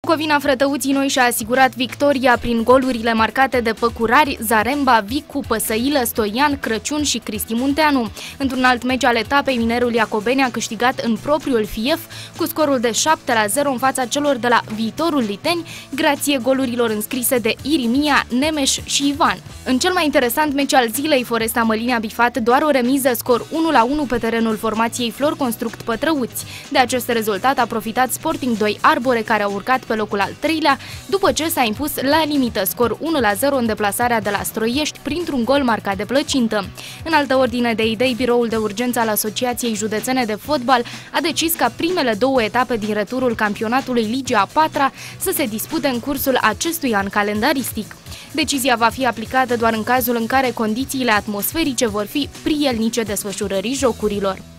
Bucovina Frătăuții Noi și-a asigurat victoria prin golurile marcate de Păcurari, Zaremba, Vicu, Păsăilă, Stoian, Crăciun și Cristi Munteanu. Într-un alt meci al etapei, Minerul Iacobeni a câștigat în propriul fief cu scorul de 7-0 în fața celor de la Viitorul Liteni, grație golurilor înscrise de Irimia, Nemeș și Ivan. În cel mai interesant meci al zilei, Foresta Mălini a bifat doar o remiză, scor 1-1 pe terenul formației Flor Construct Pătrăuți. De acest rezultat a profitat Sporting 2 Arbore, care a urcat pe locul al treilea, după ce s-a impus la limită, scor 1-0 în deplasarea de la Stroiești printr-un gol marcat de Plăcintă. În altă ordine de idei, biroul de urgență al Asociației Județene de Fotbal a decis ca primele două etape din returul campionatului Ligii a patra să se dispute în cursul acestui an calendaristic. Decizia va fi aplicată doar în cazul în care condițiile atmosferice vor fi prielnice desfășurării jocurilor.